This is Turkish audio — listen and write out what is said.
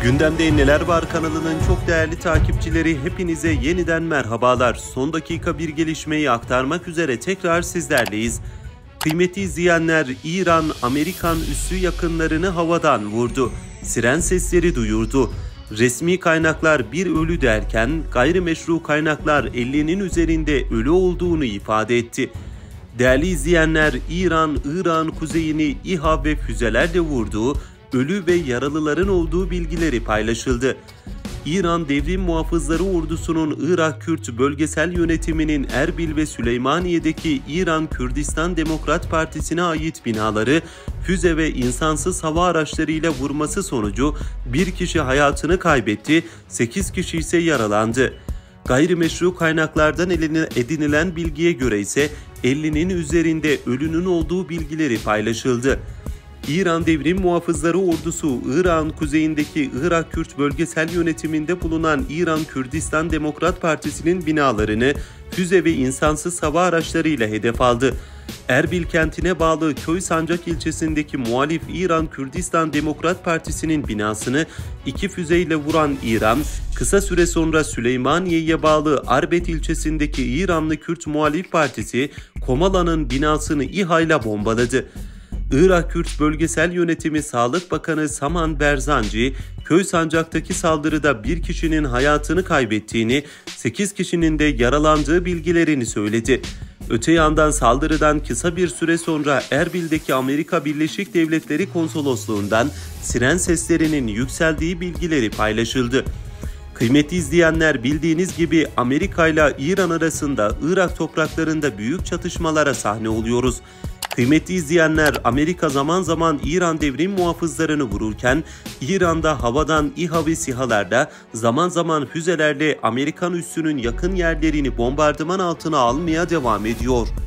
Gündemde Neler Var kanalının çok değerli takipçileri, hepinize yeniden merhabalar. Son dakika bir gelişmeyi aktarmak üzere tekrar sizlerleyiz. Kıymetli izleyenler, İran Amerikan üssü yakınlarını havadan vurdu. Siren sesleri duyurdu. Resmi kaynaklar bir ölü derken gayrimeşru kaynaklar 50'nin üzerinde ölü olduğunu ifade etti. Değerli izleyenler, İran, Irak'ın kuzeyini İHA ve füzelerle vurduğu, ölü ve yaralıların olduğu bilgileri paylaşıldı. İran Devrim Muhafızları Ordusu'nun Irak Kürt Bölgesel Yönetimi'nin Erbil ve Süleymaniye'deki İran Kürdistan Demokrat Partisi'ne ait binaları füze ve insansız hava araçlarıyla vurması sonucu bir kişi hayatını kaybetti, 8 kişi ise yaralandı. Gayrimeşru kaynaklardan edinilen bilgiye göre ise 50'nin üzerinde ölünün olduğu bilgileri paylaşıldı. İran Devrim Muhafızları Ordusu, Irak'ın kuzeyindeki Irak Kürt Bölgesel Yönetimi'nde bulunan İran Kürdistan Demokrat Partisi'nin binalarını füze ve insansız hava araçlarıyla hedef aldı. Erbil kentine bağlı Köy Sancak ilçesindeki muhalif İran Kürdistan Demokrat Partisi'nin binasını 2 füzeyle vuran İran, kısa süre sonra Süleymaniye'ye bağlı Arbet ilçesindeki İranlı Kürt Muhalif Partisi Komala'nın binasını İHA ile bombaladı. Irak Kürt Bölgesel Yönetimi Sağlık Bakanı Saman Berzanci, Köy Sancak'taki saldırıda bir kişinin hayatını kaybettiğini, 8 kişinin de yaralandığı bilgilerini söyledi. Öte yandan saldırıdan kısa bir süre sonra Erbil'deki Amerika Birleşik Devletleri Konsolosluğundan siren seslerinin yükseldiği bilgileri paylaşıldı. Kıymetli izleyenler, bildiğiniz gibi Amerika ile İran arasında Irak topraklarında büyük çatışmalara sahne oluyoruz. Kıymetli izleyenler, Amerika zaman zaman İran devrim muhafızlarını vururken, İran'da havadan İHA ve SİHA'larda zaman zaman füzelerle Amerikan üssünün yakın yerlerini bombardıman altına almaya devam ediyor.